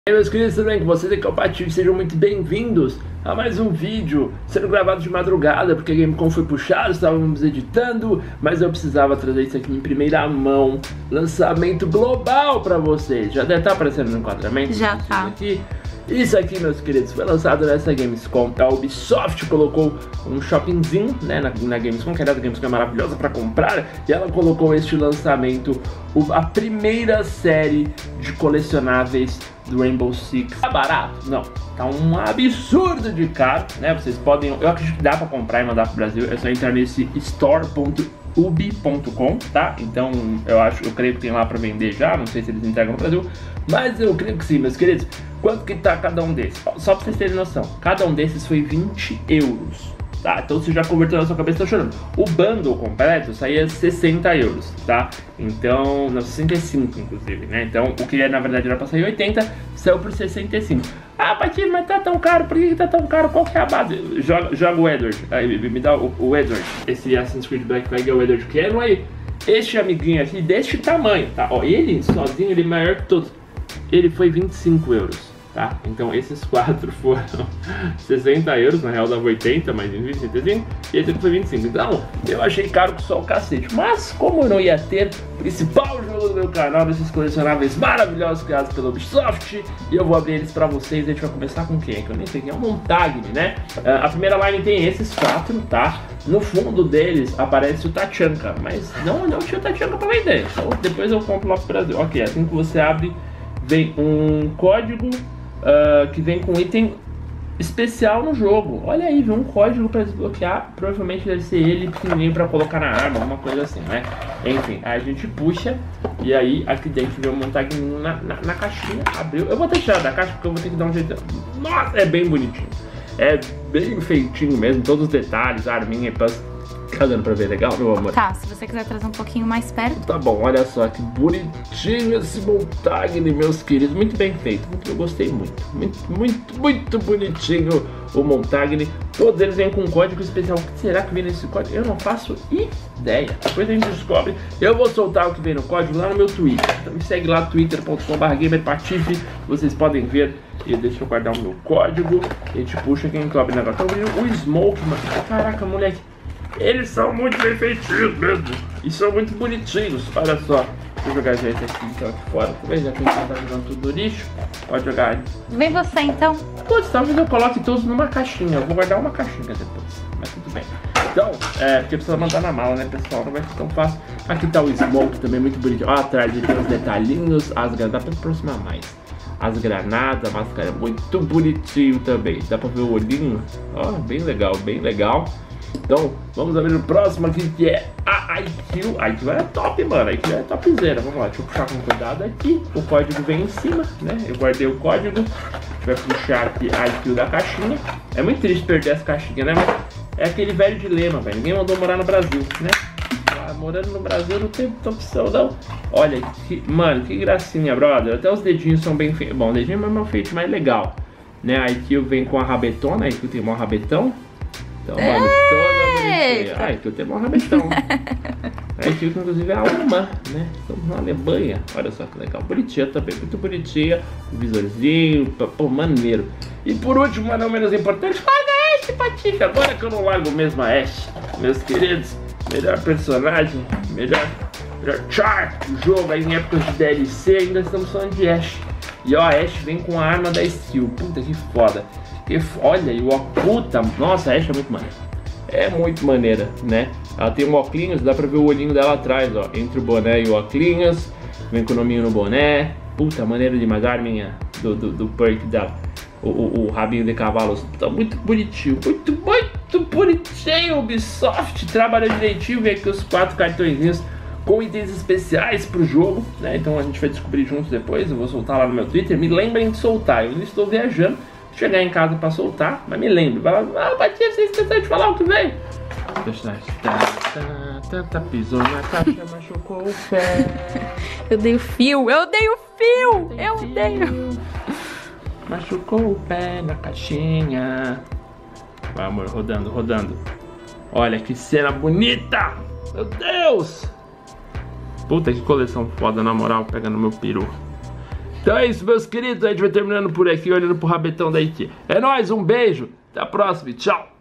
E aí, meus queridos, tudo bem com vocês? Aqui é o Patife, sejam muito bem-vindos a mais um vídeo sendo gravado de madrugada, porque a Gamescom foi puxada, estávamos editando, mas eu precisava trazer isso aqui em primeira mão, lançamento global pra vocês. Já deve estar aparecendo no enquadramento? Já tá. Isso aqui, meus queridos, foi lançado nessa Gamescom. A Ubisoft colocou um shoppingzinho, né, na Gamescom, que era a Gamescom é maravilhosa para comprar, e ela colocou este lançamento, a primeira série de colecionáveis do Rainbow Six. Tá barato? Não. Tá um absurdo de caro, né? Vocês podem, eu acredito que dá para comprar e mandar pro Brasil. É só entrar nesse store.ubi.com, tá? Então eu creio que tem lá para vender já. Não sei se eles entregam no Brasil, mas eu creio que sim, meus queridos. Quanto que tá cada um desses? Só pra vocês terem noção, cada um desses foi 20 euros, tá? Então você já converteu na sua cabeça, tá chorando. O bundle completo saía 60 euros, tá? Então, não, 65 inclusive, né? Então o que na verdade era pra sair 80, saiu por 65. Ah, Patife, mas tá tão caro, por que tá tão caro? Qual que é a base? Joga o Edward, aí, me dá o Edward. Esse Assassin's Creed Black Flag é o Edward Kenway. Este amiguinho aqui, deste tamanho, tá? Ó, ele sozinho, ele é maior que todos. Ele foi 25 euros. Tá? Então esses quatro foram 60 euros, na real dava 80, mas em 25, e esse aqui foi 25. Então eu achei caro que só o cacete. Mas como eu não ia ter o principal jogo do meu canal, desses colecionáveis maravilhosos criados pela Ubisoft, e eu vou abrir eles pra vocês. A gente vai começar com quem? Que eu nem sei quem é, o Montagne, né? A primeira line tem esses quatro, tá? No fundo deles aparece o Tachanka, mas não tinha o Tachanka pra vender. Então depois eu compro lá pro Brasil. Ok, assim que você abre, vem um código que vem com item especial no jogo. Olha aí, vem um código para desbloquear. Provavelmente deve ser ele pequenininho para colocar na arma, alguma coisa assim, né? Enfim, aí a gente puxa e aí aqui dentro vem um montagem na caixinha. Abriu. Eu vou deixar da caixa porque eu vou ter que dar um jeito. Nossa, é bem bonitinho. É bem feitinho mesmo, todos os detalhes, a arminha e plus. Tá dando pra ver legal, meu amor? Tá, se você quiser trazer um pouquinho mais perto. Tá bom, olha só que bonitinho esse Montagne, meus queridos. Muito bem feito, eu gostei muito. Muito bonitinho o Montagne. Todos eles vêm com um código especial. O que será que vem nesse código? Eu não faço ideia. Depois a gente descobre. Eu vou soltar o que vem no código lá no meu Twitter. Então me segue lá, twitter.com/gamerpatife. Vocês podem ver. E deixa eu guardar o meu código. A gente puxa quem cobre o negócio. Tá ouvindo o Smoke, mano. Caraca, moleque. Eles são muito bem feitinhos mesmo. E são muito bonitinhos. Olha só. Deixa eu jogar esse aqui então aqui fora. Já que a gente tá jogando tudo no lixo. Pode jogar aí. Vem você então. Putz, talvez eu coloque todos numa caixinha. Eu vou guardar uma caixinha depois. Mas tudo bem. Então, porque precisa mandar na mala, né, pessoal? Não vai ser tão fácil. Aqui tá o Smoke também, muito bonitinho. Ó, atrás ele tem os detalhinhos. As granadas. Dá pra aproximar mais. As granadas, a máscara é muito bonitinho também. Dá pra ver o olhinho. Ó, bem legal, bem legal. Então, vamos abrir o próximo aqui, que é a IQ. A IQ é top, mano. A IQ é topzera. Vamos lá, deixa eu puxar com cuidado aqui. O código vem em cima, né? Eu guardei o código. A gente vai puxar aqui a IQ da caixinha. É muito triste perder essa caixinha, né? Mas é aquele velho dilema, velho. Ninguém mandou morar no Brasil, né? Morando no Brasil não tem muita opção, não. Olha, mano, que gracinha, brother. Até os dedinhos são bem feitos. Bom, o dedinho é mal feito, mas legal. Né? A IQ vem com a rabetona. A IQ tem um rabetão. Então, mano, toda bonitinha. Ah, aqui eu tenho um rabetão. Aqui, inclusive, é alemã, né? Estamos na Alemanha. Olha só que legal. Bonitinha também, muito bonitinha. O visorzinho, pô, maneiro. E por último, mas não menos importante, larga Ashe, Patife. Agora que eu não largo mesmo a Ashe, meus queridos. Melhor personagem, melhor char do jogo. Aí em épocas de DLC, ainda estamos falando de Ashe. E ó, a Ashe vem com a arma da skill. Puta que foda. Olha, e o puta, nossa, a Ashe é muito maneira. É muito maneira, né? Ela tem um óculos, dá pra ver o olhinho dela atrás, ó. Entre o boné e o óculos. Vem com o nominho no boné. Puta, maneira demais. A arminha do perk dela. O rabinho de cavalo. Tá muito bonitinho. Muito bonitinho. Ubisoft trabalhou direitinho. Vem aqui os 4 cartõezinhos com itens especiais pro jogo, né? Então a gente vai descobrir juntos depois. Eu vou soltar lá no meu Twitter. Me lembrem de soltar. Eu não estou viajando. Chegar em casa pra soltar, mas me lembre. Vai lá, Patife, você esqueceu de falar o que veio. Pisou na caixa, machucou o pé. Eu dei o fio. Machucou o pé na caixinha. Vai, amor, rodando. Olha que cena bonita. Meu Deus. Puta que coleção foda, na moral, pegando meu peru. Então é isso, meus queridos. A gente vai terminando por aqui, olhando pro rabetão da Iti. É nóis, um beijo. Até a próxima e tchau.